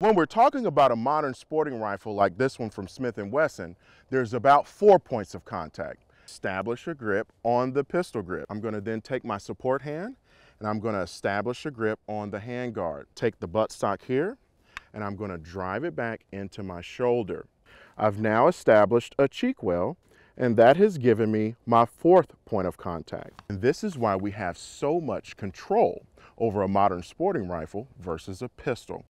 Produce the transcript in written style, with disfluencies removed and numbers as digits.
When we're talking about a modern sporting rifle like this one from Smith & Wesson, there's about 4 points of contact. Establish a grip on the pistol grip. I'm going to then take my support hand and I'm going to establish a grip on the handguard. Take the buttstock here and I'm going to drive it back into my shoulder. I've now established a cheek well, and that has given me my 4th point of contact. And this is why we have so much control over a modern sporting rifle versus a pistol.